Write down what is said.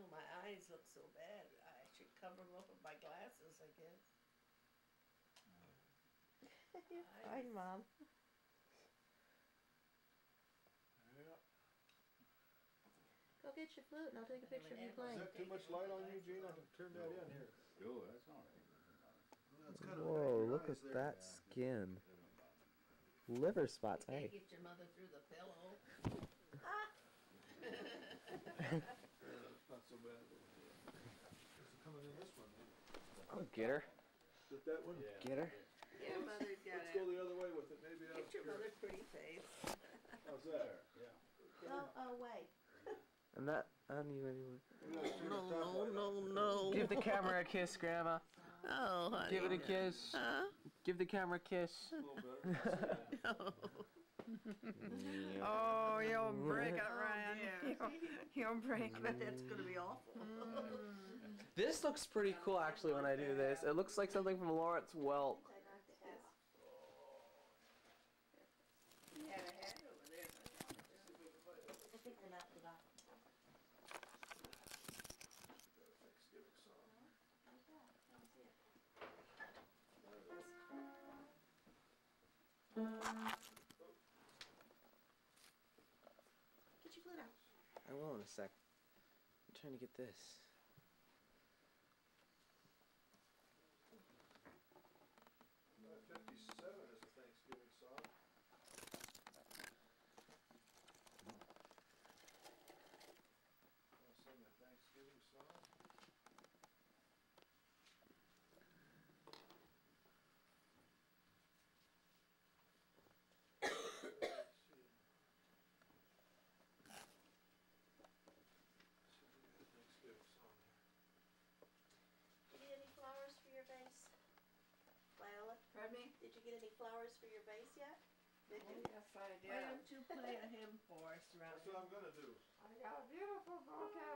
my eyes look so bad. I should cover them up with my glasses, I guess. You're fine, Mom. Yeah. Go get your flute and I'll take a picture of you Is playing. that too much light on you, Gene? I can turn that in here. Oh, that's all right. That's kind of Whoa, look at that skin. Liver spots, You can't hey. get your mother through the pillow. Not so bad. It's coming in this one. I'll get her. Is it that one? Get her. Yeah, mother's got Let's go it. the other way with it. Maybe Get your mother's pretty face. How's that? Yeah. Oh, wait. I'm not on you anymore. No. Give the camera a kiss, Grandma. Oh, honey. Give it a kiss. Huh? Give the camera a kiss. A little better. Oh, you'll break it, Oh, Ryan. You'll break I bet it. that's gonna be awful. This looks pretty cool actually when I do this. It looks like something from Lawrence Welk. He had a hat over there. Thanksgiving song. Get your flute out. I will in a sec. I'm trying to get this. 57 is a Thanksgiving song. Want to sing a Thanksgiving song? Let's see. Thanksgiving song Did you get any flowers for your vase? Viola, Pardon me? did you get any flowers for your vase yet? Did Oh, you? yes, I did. Why don't you play a hymn for us, here. Ronnie? That's what I'm gonna do. I got a beautiful bouquet